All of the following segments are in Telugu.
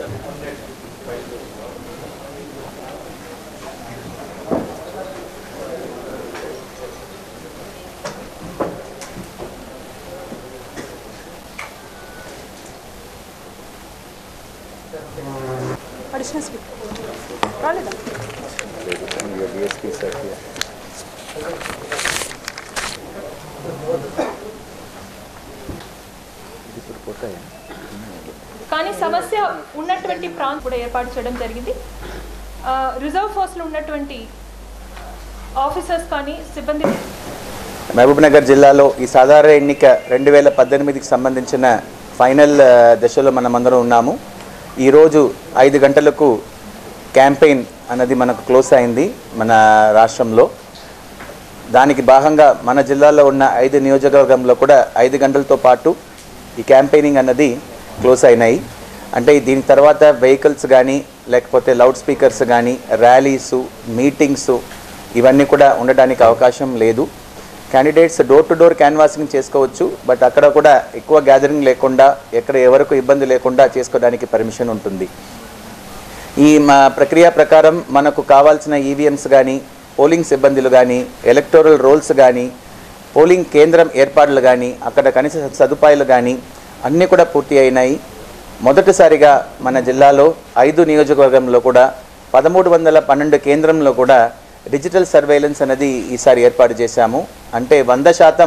Additional speaker. రాలేదా? కానీ సమస్య ఉన్నటువంటి ప్రాంతం కూడా ఏర్పాటు చేయడం జరిగింది. రిజర్వ్ ఫోర్స్లో ఉన్నటువంటి ఆఫీసర్స్ కానీ సిబ్బంది. మహబూబ్నగర్ జిల్లాలో ఈ సాధారణ ఎన్నిక 2018కి సంబంధించిన ఫైనల్ దశలో మనమందరం ఉన్నాము. ఈరోజు 5 గంటలకు క్యాంపెయిన్ అన్నది మనకు క్లోజ్ అయింది మన రాష్ట్రంలో. దానికి భాగంగా మన జిల్లాలో ఉన్న 5 నియోజకవర్గంలో కూడా 5 గంటలతో పాటు ఈ క్యాంపెయినింగ్ అన్నది క్లోజ్ అయినాయి. అంటే దీని తర్వాత వెహికల్స్ కానీ లేకపోతే లౌడ్ స్పీకర్స్ కానీ ర్యాలీసు మీటింగ్స్ ఇవన్నీ కూడా ఉండడానికి అవకాశం లేదు. Candidates door to door canvassing చేసుకోవచ్చు, బట్ అక్కడ కూడా ఎక్కువ గ్యాదరింగ్ లేకుండా ఎక్కడ ఎవరికి ఇబ్బంది లేకుండా చేసుకోవడానికి పర్మిషన్ ఉంటుంది. ఈ ప్రక్రియ ప్రకారం మనకు కావాల్సిన ఈవీఎంస్ కానీ పోలింగ్ సిబ్బందులు కానీ ఎలక్టోరల్ రోల్స్ కానీ పోలింగ్ కేంద్రం ఏర్పాట్లు కానీ అక్కడ కనీస సదుపాయాలు కానీ అన్నీ కూడా పూర్తి అయినాయి. మొదటిసారిగా మన జిల్లాలో 5 నియోజకవర్గంలో కూడా 1312 కేంద్రంలో కూడా డిజిటల్ సర్వేలెన్స్ అనేది ఈసారి ఏర్పాటు చేశాము. అంటే 100%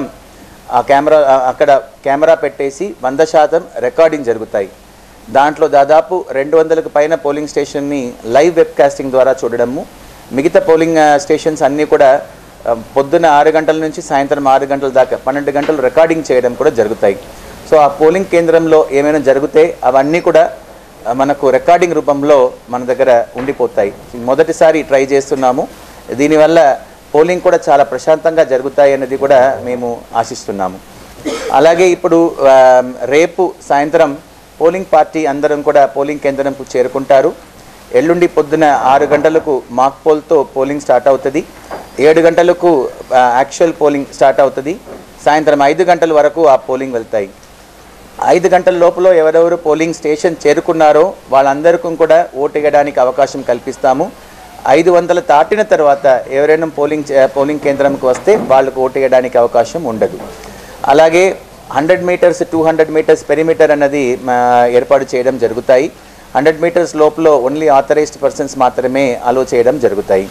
అక్కడ కెమెరా పెట్టేసి 100% రికార్డింగ్ జరుగుతాయి. దాంట్లో దాదాపు 200కు పైన పోలింగ్ స్టేషన్ని లైవ్ వెబ్కాస్టింగ్ ద్వారా చూడడము, మిగతా పోలింగ్ స్టేషన్స్ అన్నీ కూడా పొద్దున్న 6 గంటల నుంచి సాయంత్రం 6 గంటల దాకా 12 గంటలు రికార్డింగ్ చేయడం కూడా జరుగుతాయి. సో ఆ పోలింగ్ కేంద్రంలో ఏమైనా జరిగితే అవన్నీ కూడా మనకు రికార్డింగ్ రూపంలో మన దగ్గర ఉండిపోతాయి. మొదటిసారి ట్రై చేస్తున్నాము. దీనివల్ల పోలింగ్ కూడా చాలా ప్రశాంతంగా జరుగుతాయి అనేది కూడా మేము ఆశిస్తున్నాము. అలాగే ఇప్పుడు రేపు సాయంత్రం పోలింగ్ పార్టీ అందరం కూడా పోలింగ్ కేంద్రంకు చేరుకుంటారు. ఎల్లుండి పొద్దున 6 గంటలకు మాక్ పోల్తో పోలింగ్ స్టార్ట్ అవుతుంది. 7 గంటలకు యాక్చువల్ పోలింగ్ స్టార్ట్ అవుతుంది. సాయంత్రం 5 గంటల వరకు ఆ పోలింగ్ వెళ్తాయి. 5 గంటల లోపల ఎవరెవరు పోలింగ్ స్టేషన్ చేరుకున్నారో వాళ్ళందరికీ కూడా ఓటు వేయడానికి అవకాశం కల్పిస్తాము. 500 దాటిన తర్వాత ఎవరైనా పోలింగ్ కేంద్రంకి వస్తే వాళ్ళకు ఓటు వేయడానికి అవకాశం ఉండదు. అలాగే 100 మీటర్స్ 200 మీటర్స్ పెరిమీటర్ అన్నది ఏర్పాటు చేయడం జరుగుతాయి. 100 మీటర్స్ లోపల ఓన్లీ ఆథరైజ్డ్ పర్సన్స్ మాత్రమే అలో చేయడం జరుగుతాయి.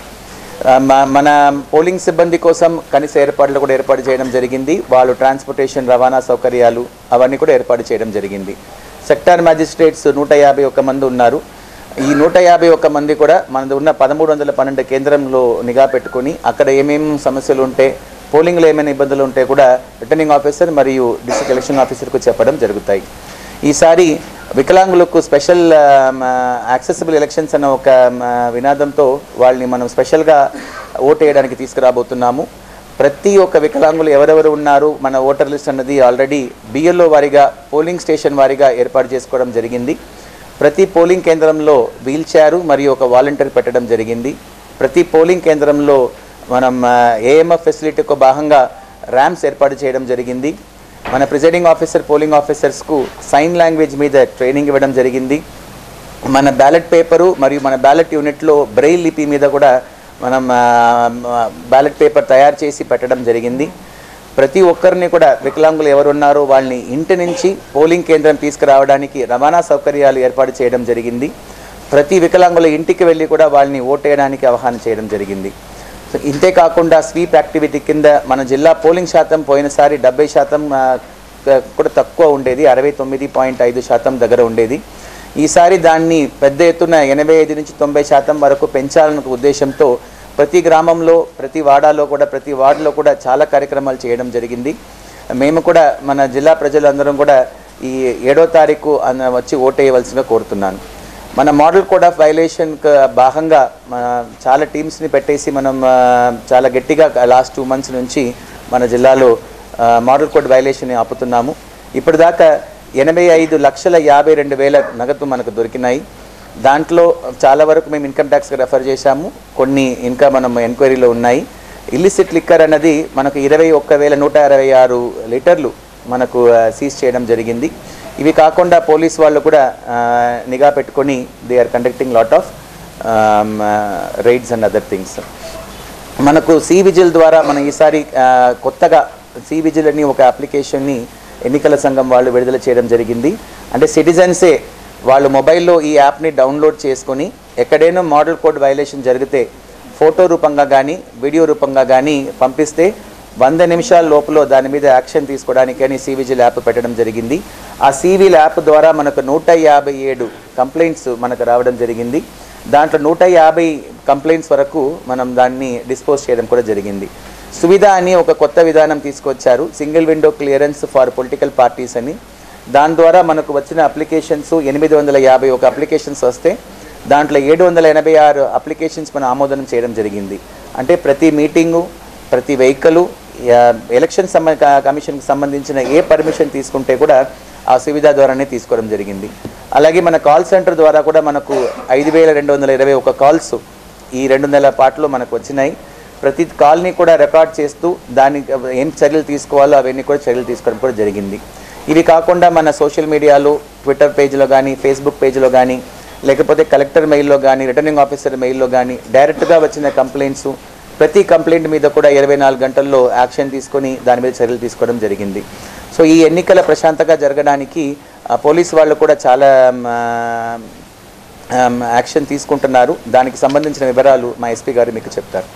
మన పోలింగ్ సిబ్బంది కోసం కనీస ఏర్పాట్లు కూడా ఏర్పాటు చేయడం జరిగింది. వాళ్ళు ట్రాన్స్పోర్టేషన్ రవాణా సౌకర్యాలు అవన్నీ కూడా ఏర్పాటు చేయడం జరిగింది. సెక్టార్ మ్యాజిస్ట్రేట్స్ 151 మంది ఉన్నారు. ఈ 151 మంది కూడా మనది ఉన్న 1312 కేంద్రంలో నిఘా పెట్టుకొని అక్కడ ఏమేమి సమస్యలు ఉంటే పోలింగ్లో ఏమైనా ఇబ్బందులు ఉంటే కూడా రిటర్నింగ్ ఆఫీసర్ మరియు డిస్ట్రిక్ట్ ఎలక్షన్ ఆఫీసర్కు చెప్పడం జరుగుతాయి. ఈసారి వికలాంగులకు స్పెషల్ యాక్సెసిబుల్ ఎలక్షన్స్ అన్న ఒక వినాదంతో వాళ్ళని మనం స్పెషల్గా ఓటు వేయడానికి తీసుకురాబోతున్నాము. ప్రతి ఒక్క వికలాంగులు ఎవరెవరు ఉన్నారు మన ఓటర్ లిస్ట్ అన్నది ఆల్రెడీ బిఎల్ఓ వారిగా పోలింగ్ స్టేషన్ వారిగా ఏర్పాటు చేసుకోవడం జరిగింది. ప్రతి పోలింగ్ కేంద్రంలో వీల్ చైర్ మరియు ఒక వాలంటీర్ పెట్టడం జరిగింది. ప్రతి పోలింగ్ కేంద్రంలో మనం ఏఎంఎఫ్ ఫెసిలిటీకు భాగంగా ర్యాంప్స్ ఏర్పాటు చేయడం జరిగింది. మన ప్రిసైడింగ్ ఆఫీసర్ పోలింగ్ ఆఫీసర్స్కు సైన్ లాంగ్వేజ్ మీద ట్రైనింగ్ ఇవ్వడం జరిగింది. మన బ్యాలెట్ పేపరు మరియు మన బ్యాలెట్ యూనిట్లో బ్రెయిల్ లిపి మీద కూడా మనం బ్యాలెట్ పేపర్ తయారు చేసి పెట్టడం జరిగింది. ప్రతి ఒక్కరిని కూడా వికలాంగులు ఎవరు ఉన్నారో వాళ్ళని ఇంటి నుంచి పోలింగ్ కేంద్రం తీసుకురావడానికి రవాణా సౌకర్యాలు ఏర్పాటు చేయడం జరిగింది. ప్రతి వికలాంగుల ఇంటికి వెళ్ళి కూడా వాళ్ళని ఓటేయడానికి ఆహ్వానం చేయడం జరిగింది. సో ఇంతే కాకుండా స్వీప్ యాక్టివిటీ కింద మన జిల్లా పోలింగ్ శాతం పోయినసారి 70% కూడా తక్కువ ఉండేది, 69.5% దగ్గర ఉండేది. ఈసారి దాన్ని పెద్ద ఎత్తున 85 నుంచి 90% వరకు పెంచాలన్న ఉద్దేశంతో ప్రతి గ్రామంలో ప్రతి వార్డులో కూడా చాలా కార్యక్రమాలు చేయడం జరిగింది. మేము కూడా మన జిల్లా ప్రజలందరం కూడా ఈ 7వ తారీఖు వచ్చి ఓటు వేయవలసిందిగా కోరుతున్నాను. మన మోడల్ కోడ్ ఆఫ్ వైలేషన్కి భాగంగా చాలా టీమ్స్ని పెట్టేసి మనం చాలా గట్టిగా లాస్ట్ 2 months నుంచి మన జిల్లాలో మోడల్ కోడ్ వైలేషన్ ఆపుతున్నాము. ఇప్పటిదాకా 85,52,000 నగదు మనకు దొరికినాయి. దాంట్లో చాలా వరకు మేము ఇన్కమ్ ట్యాక్స్కి రెఫర్ చేశాము, కొన్ని ఇంకా మనం ఎంక్వైరీలో ఉన్నాయి. ఇల్లిసిట్ లిక్కర్ అన్నది మనకు 21,166 లీటర్లు మనకు సీజ్ చేయడం జరిగింది. ఇవి కాకుండా పోలీస్ వాళ్ళు కూడా నిఘా పెట్టుకొని they are conducting lot of raids and other things. మనకు సి విజిల్ ద్వారా మనం ఈసారి కొత్తగా సి విజిల్ అని ఒక అప్లికేషన్ని ఎన్నికల సంఘం వాళ్ళు విడుదల చేయడం జరిగింది. అంటే సిటిజన్సే వాళ్ళు మొబైల్లో ఈ యాప్ని డౌన్లోడ్ చేసుకొని ఎక్కడైనా మోడల్ కోడ్ వైలేషన్ జరిగితే ఫోటో రూపంగా కానీ వీడియో రూపంగా కానీ పంపిస్తే 100 నిమిషాల లోపల దాని మీద యాక్షన్ తీసుకోవడానికి అని సి విజిల్ యాప్ పెట్టడం జరిగింది. ఆ సివిల్ యాప్ ద్వారా మనకు 157 కంప్లైంట్స్ మనకు రావడం జరిగింది. దాంట్లో 150 కంప్లైంట్స్ వరకు మనం దాన్ని డిస్పోజ్ చేయడం కూడా జరిగింది. సువిధ అని ఒక కొత్త విధానం తీసుకొచ్చారు, single window clearance for political parties అని. దాని ద్వారా మనకు వచ్చిన అప్లికేషన్స్ 851 అప్లికేషన్స్ వస్తే దాంట్లో 786 అప్లికేషన్స్ మనం ఆమోదనం చేయడం జరిగింది. అంటే ప్రతి మీటింగు, ప్రతి వెహికల్, ఎలక్షన్ కమిషన్కి సంబంధించిన ఏ పర్మిషన్ తీసుకుంటే కూడా ఆ సువిధ ద్వారానే తీసుకోవడం జరిగింది. అలాగే మన కాల్ సెంటర్ ద్వారా కూడా మనకు 5221 కాల్స్ ఈ 2 నెలల పాటులో మనకు వచ్చినాయి. ప్రతి కాల్ని కూడా రికార్డ్ చేస్తూ దానికి ఏం చర్యలు తీసుకోవాలో అవన్నీ కూడా చర్యలు తీసుకోవడం కూడా జరిగింది. ఇవి కాకుండా మన సోషల్ మీడియాలో, ట్విట్టర్ పేజ్లో కానీ, ఫేస్బుక్ పేజ్లో కానీ, లేకపోతే కలెక్టర్ మెయిల్లో కానీ, రిటర్నింగ్ ఆఫీసర్ మెయిల్లో కానీ డైరెక్ట్గా వచ్చిన కంప్లైంట్స్, ప్రతి కంప్లైంట్ మీద కూడా 24 గంటల్లో యాక్షన్ తీసుకొని దాని మీద చర్యలు తీసుకోవడం జరిగింది. సో ఈ ఎన్నికల ప్రశాంతంగా జరగడానికి పోలీసు వాళ్ళు కూడా చాలా యాక్షన్ తీసుకుంటున్నారు. దానికి సంబంధించిన వివరాలు మా ఎస్పీ గారు మీకు చెప్తారు.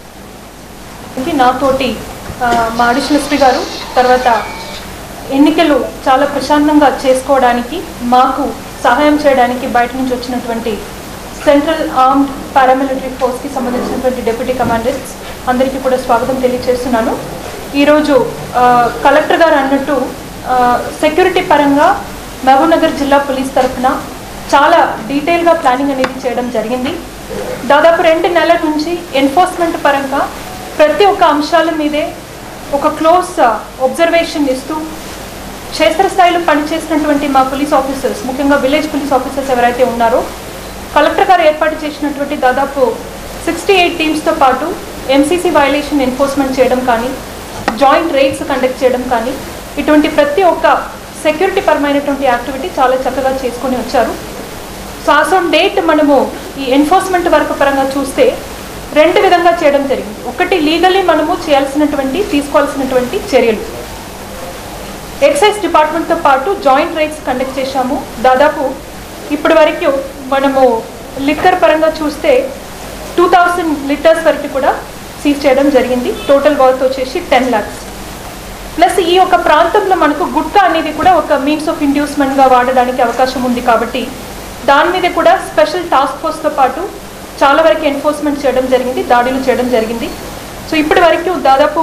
నాతోటి మా అడిషనల్ ఎస్పీ గారు తర్వాత ఎన్నికలు చాలా ప్రశాంతంగా చేసుకోవడానికి మాకు సహాయం చేయడానికి బయట నుంచి వచ్చినటువంటి సెంట్రల్ ఆర్మ్డ్ పారామిలిటరీ ఫోర్స్కి సంబంధించినటువంటి డిప్యూటీ కమాండర్స్ అందరికీ కూడా స్వాగతం తెలియజేస్తున్నాను. ఈరోజు కలెక్టర్ గారు అన్నట్టు సెక్యూరిటీ పరంగా మహబూబ్నగర్ జిల్లా పోలీస్ తరఫున చాలా డీటెయిల్గా ప్లానింగ్ అనేది చేయడం జరిగింది. దాదాపు 2 నెలల నుంచి ఎన్ఫోర్స్మెంట్ పరంగా ప్రతి ఒక్క అంశాల మీదే ఒక క్లోజ్ అబ్జర్వేషన్ ఇస్తూ క్షేత్రస్థాయిలో పనిచేసినటువంటి మా పోలీస్ ఆఫీసర్స్, ముఖ్యంగా విలేజ్ పోలీస్ ఆఫీసర్స్ ఎవరైతే ఉన్నారో కలెక్టర్ గారు ఏర్పాటు చేసినటువంటి దాదాపు 68 టీమ్స్తో పాటు ఎంసీసీ వైలేషన్ ఎన్ఫోర్స్మెంట్ చేయడం కానీ, జాయింట్ రైడ్స్ కండక్ట్ చేయడం కానీ, ఇటువంటి ప్రతి ఒక్క సెక్యూరిటీ పరమైనటువంటి యాక్టివిటీ చాలా చక్కగా చేసుకొని వచ్చారు. సో యాజ్ ఆన్ డేట్ మనము ఈ ఎన్ఫోర్స్మెంట్ వర్క్ పరంగా చూస్తే 2 విధంగా చేయడం జరిగింది. ఒకటి లీగల్లీ మనము తీసుకోవాల్సినటువంటి చర్యలు. ఎక్సైజ్ డిపార్ట్మెంట్తో పాటు జాయింట్ రైడ్స్ కండక్ట్ చేశాము. దాదాపు ఇప్పటి వరకు మనము లిక్కర్ పరంగా చూస్తే 2000 లీటర్స్ వరకు కూడా సీజ్ చేయడం జరిగింది. టోటల్ వర్త్ వచ్చేసి 10 lakhs. ప్లస్ ఈ యొక్క ప్రాంతంలో మనకు గుట్కా అనేది కూడా ఒక మీన్స్ ఆఫ్ ఇండ్యూస్మెంట్గా వాడడానికి అవకాశం ఉంది కాబట్టి దాని మీద కూడా స్పెషల్ టాస్క్ ఫోర్స్తో పాటు చాలా వరకు ఎన్ఫోర్స్మెంట్ చేయడం జరిగింది, దాడులు చేయడం జరిగింది. సో ఇప్పటి వరకు దాదాపు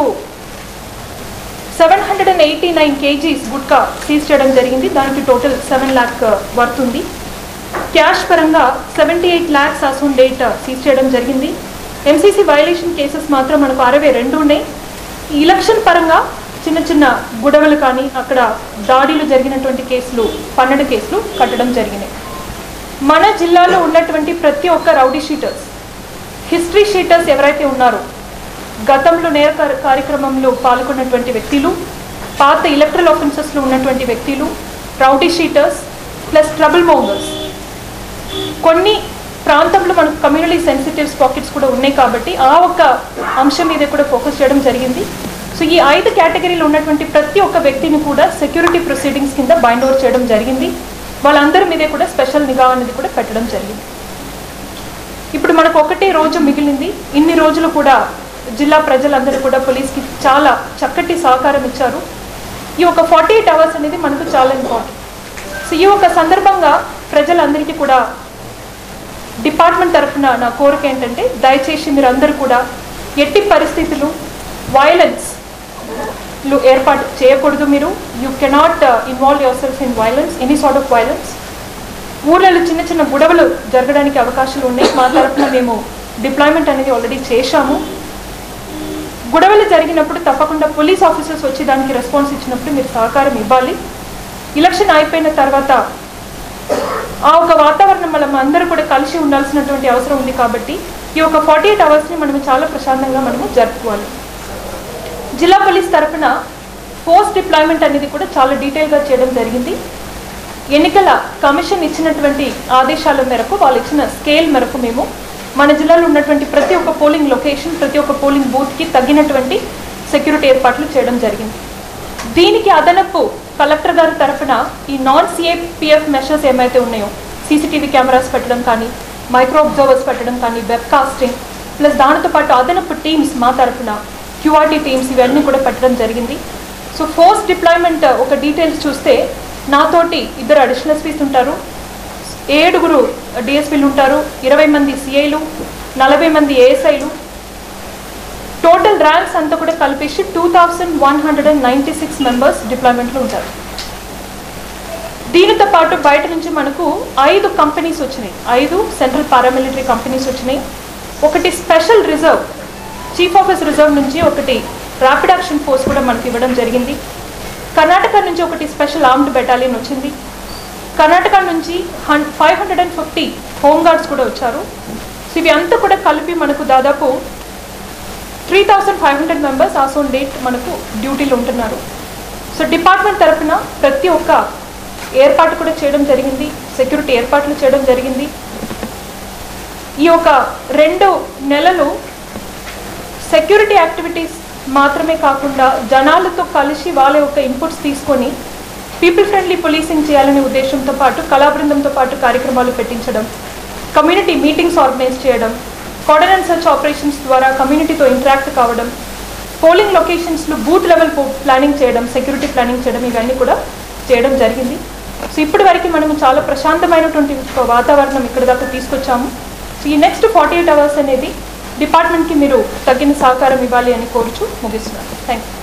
789 kgs గుట్కా సీజ్ చేయడం జరిగింది. దానికి టోటల్ 7 lakh వర్త్ ఉంది. క్యాష్ పరంగా 78 lakhs as on date seize చేయడం జరిగింది. ఎంసీసీ వైలేషన్ కేసెస్ మాత్రం మనకు 62 ఉన్నాయి. ఎలక్షన్ పరంగా చిన్న చిన్న గొడవలు కానీ అక్కడ దాడులు జరిగినటువంటి కేసులు 12 కేసులు కట్టడం జరిగినాయి. మన జిల్లాలో ఉన్నటువంటి ప్రతి ఒక్క రౌడీ షీటర్స్, హిస్టరీ షీటర్స్ ఎవరైతే ఉన్నారో, గతంలో నేర కార్యక్రమంలో పాల్గొన్నటువంటి వ్యక్తులు, పాత ఎలక్ట్రల్ ఆఫెన్సెస్లో ఉన్నటువంటి వ్యక్తులు, rowdy sheeters plus trouble mongers, కొన్ని ప్రాంతంలో మనకు కమ్యూనిటీ సెన్సిటివ్ పాకెట్స్ కూడా ఉన్నాయి కాబట్టి ఆ ఒక్క అంశం మీద కూడా ఫోకస్ చేయడం జరిగింది. సో ఈ 5 కేటగిరీలో ఉన్నటువంటి ప్రతి ఒక్క వ్యక్తిని కూడా సెక్యూరిటీ ప్రొసీడింగ్స్ కింద బైండ్ ఓవర్ చేయడం జరిగింది. వాళ్ళందరి మీదే కూడా స్పెషల్ నిఘా అనేది కూడా పెట్టడం జరిగింది. ఇప్పుడు మనకు ఒకటే రోజు మిగిలింది. ఇన్ని రోజులు కూడా జిల్లా ప్రజలందరూ కూడా పోలీస్కి చాలా చక్కటి సహకారం ఇచ్చారు. ఈ ఒక 48 hours అనేది మనకు చాలా ఇంపార్టెంట్. సో ఈ ఒక సందర్భంగా ప్రజలందరికీ కూడా డిపార్ట్మెంట్ తరఫున నా కోరిక ఏంటంటే దయచేసి మీరు అందరూ కూడా ఎట్టి పరిస్థితులు వైలెన్స్లు ఏర్పాటు చేయకూడదు. మీరు you cannot involve yourself in violence, any sort of violence. ఊళ్ళలో చిన్న చిన్న గొడవలు జరగడానికి అవకాశాలు ఉన్నాయి. మా తరఫున మేము డిప్లాయ్మెంట్ అనేది ఆల్రెడీ చేశాము. గొడవలు జరిగినప్పుడు తప్పకుండా పోలీస్ ఆఫీసర్స్ వచ్చి దానికి రెస్పాన్స్ ఇచ్చినప్పుడు మీరు సహకారం ఇవ్వాలి. ఎలక్షన్ అయిపోయిన తర్వాత ఆ ఒక వాతావరణం మనం అందరూ కూడా కలిసి ఉండాల్సినటువంటి అవసరం ఉంది కాబట్టి ఈ ఒక 48 hours మనం చాలా ప్రశాంతంగా మనము జరుపుకోవాలి. జిల్లా పోలీస్ తరఫున ఫోర్స్ డిప్లాయ్మెంట్ అనేది కూడా చాలా డీటెయిల్గా చేయడం జరిగింది. ఎన్నికల కమిషన్ ఇచ్చినటువంటి ఆదేశాల మేరకు, వాళ్ళు ఇచ్చిన స్కేల్ మేరకు మేము మన జిల్లాలో ఉన్నటువంటి ప్రతి ఒక్క పోలింగ్ లొకేషన్, ప్రతి ఒక్క పోలింగ్ బూత్కి తగ్గినటువంటి సెక్యూరిటీ ఏర్పాట్లు చేయడం జరిగింది. దీనికి అదనపు కలెక్టర్ గారి తరఫున ఈ నాన్ సిఏపిఎఫ్ మెషర్స్ ఏమైతే ఉన్నాయో, సీసీటీవీ కెమెరాస్ పెట్టడం కానీ, మైక్రో అబ్జర్వర్స్ పెట్టడం కానీ, వెబ్ కాస్టింగ్, ప్లస్ దానితో పాటు అదనపు టీమ్స్ మా తరఫున క్యూఆర్టీ టీమ్స్ ఇవన్నీ కూడా పెట్టడం జరిగింది. సో ఫోర్స్ డిప్లాయ్మెంట్ ఒక డీటెయిల్స్ చూస్తే, నాతోటి 2 అడిషనల్ ఎస్పీస్ ఉంటారు, 7 డిఎస్పీలు ఉంటారు, 20 మంది సిఐలు, 40 మంది ఏఎస్ఐలు, టోటల్ ర్యాంక్స్ అంతా కూడా కలిపేసి 2196 మెంబర్స్ డిప్లాయ్మెంట్లో ఉంటారు. దీనితో పాటు బయట నుంచి మనకు 5 కంపెనీస్ వచ్చినాయి, 5 సెంట్రల్ పారామిలిటరీ కంపెనీస్ వచ్చినాయి. ఒకటి special reserve, chief office reserve నుంచి ఒకటి ర్యాపిడ్ యాక్షన్ ఫోర్స్ కూడా మనకి ఇవ్వడం జరిగింది. కర్ణాటక నుంచి ఒకటి స్పెషల్ ఆర్మ్డ్ బెటాలియన్ వచ్చింది. కర్ణాటక నుంచి 550 హోంగార్డ్స్ కూడా వచ్చారు. సో ఇవి అంతా కూడా కలిపి మనకు దాదాపు 3500 మెంబర్స్ ఆస్ ఆన్ డేట్ మనకు డ్యూటీలో ఉంటున్నారు. సో డిపార్ట్మెంట్ తరఫున ప్రతి ఒక్క ఏర్పాటు కూడా చేయడం జరిగింది, సెక్యూరిటీ ఏర్పాట్లు చేయడం జరిగింది. ఈ యొక్క 2 నెలలు సెక్యూరిటీ యాక్టివిటీస్ మాత్రమే కాకుండా జనాలతో కలిసి వాళ్ళ యొక్క ఇన్పుట్స్ తీసుకొని పీపుల్ ఫ్రెండ్లీ పోలీసింగ్ చేయాలనే ఉద్దేశంతో పాటు కళాబృందంతో పాటు కార్యక్రమాలు పెట్టించడం, కమ్యూనిటీ మీటింగ్స్ ఆర్గనైజ్ చేయడం, కార్డన్ అండ్ సర్చ్ ఆపరేషన్స్ ద్వారా కమ్యూనిటీతో ఇంటరాక్ట్ కావడం, పోలింగ్ లొకేషన్స్లో బూత్ లెవెల్ ప్లానింగ్ చేయడం, సెక్యూరిటీ ప్లానింగ్ చేయడం, ఇవన్నీ కూడా చేయడం జరిగింది. సో ఇప్పటి వరకు మనము చాలా ప్రశాంతమైనటువంటి వాతావరణం ఇక్కడ దాకా తీసుకొచ్చాము. సో ఈ నెక్స్ట్ 48 అవర్స్ అనేది డిపార్ట్మెంట్కి మీరు తగిన సహకారం ఇవ్వాలి అని కోరుచు ముగిస్తున్నాను. Thank you.